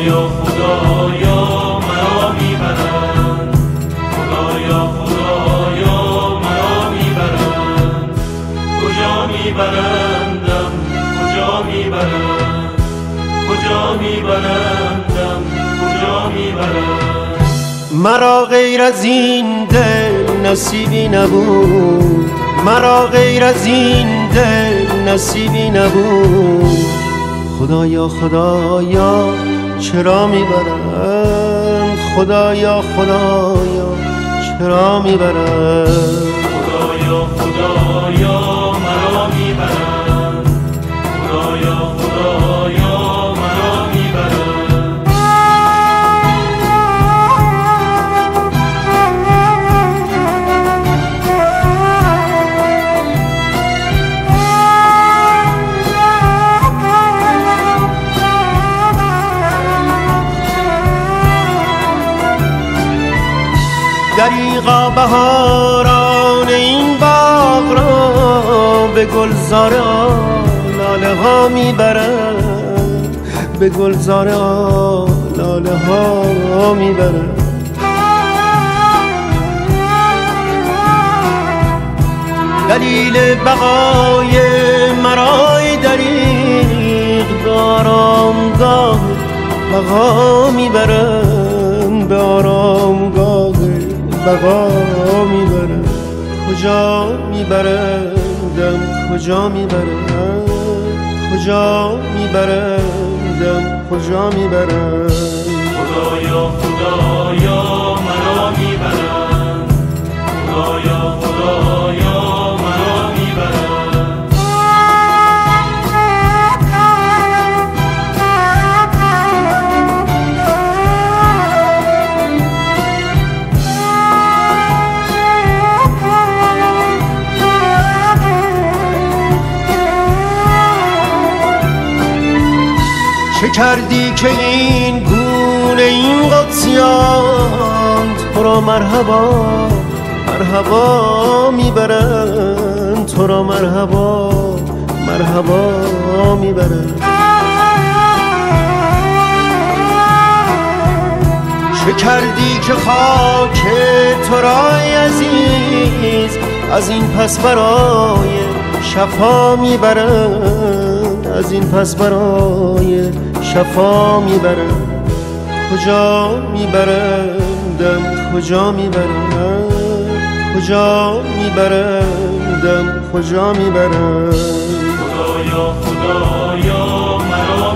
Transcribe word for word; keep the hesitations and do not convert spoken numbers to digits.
خدایا خدایا مرا میبرند، خدایا خدایا مرا میبرند. کجا میبرندم کجا میبرند، کجا میبرندم کجا میبرند. مرا غیر از این دل نصیبی نبود، مرا غیر از این دل نصیبی نبود. خدایا خدایا چرا میبرند، خدایا خدایا چرا میبرند. خدایا خدایا مرا میبرند، خدایا خدایا مرا میبرند. دریغا بهاران این باغ را به گلزار لاله ها میبرند، به گلزار لاله ها میبرند. دلیل بقای مرای دریغ به آرامگاه بقا میبرند، به آرامگاه بقا میبرند. کجا میبرندم کجا میبرند، کجا میبرندم کجا میبرند. خدایا خدایا مرا میبرند، خدایا خدایا مرا میبرند. چه کردی که این گونه این قدسیان تو را مرحبا مرحبا میبرند، تو را مرحبا مرحبا میبرند. چه کردی که خاک تو را عزیز از این پس برای شفا میبرند، از این پس برای شفا میبرند. کجا میبرندم کجا میبرند، کجا میبرندم کجا میبرند. خدایا خدایا مرا